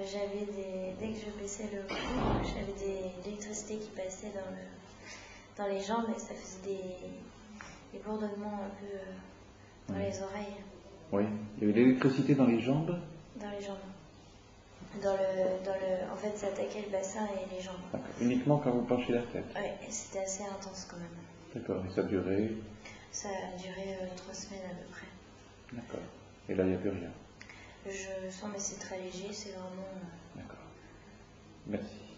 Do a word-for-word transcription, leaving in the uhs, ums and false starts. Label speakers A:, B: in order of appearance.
A: j'avais des... Dès que je baissais le cou, j'avais des... de l'électricité qui passait dans, le... dans les jambes et ça faisait des, des bourdonnements un peu dans oui. les oreilles.
B: Oui, il y avait de l'électricité dans les jambes.
A: Dans les jambes. Dans le, dans le... En fait, ça attaquait le bassin et les jambes.
B: Uniquement quand vous penchez la tête.
A: Oui, c'était assez intense quand même.
B: D'accord, et ça durait?
A: Ça a duré euh, trois semaines à peu près.
B: D'accord. Et là, il n'y a plus rien?
A: Je sens, mais c'est très léger, c'est vraiment... Euh...
B: D'accord. Merci.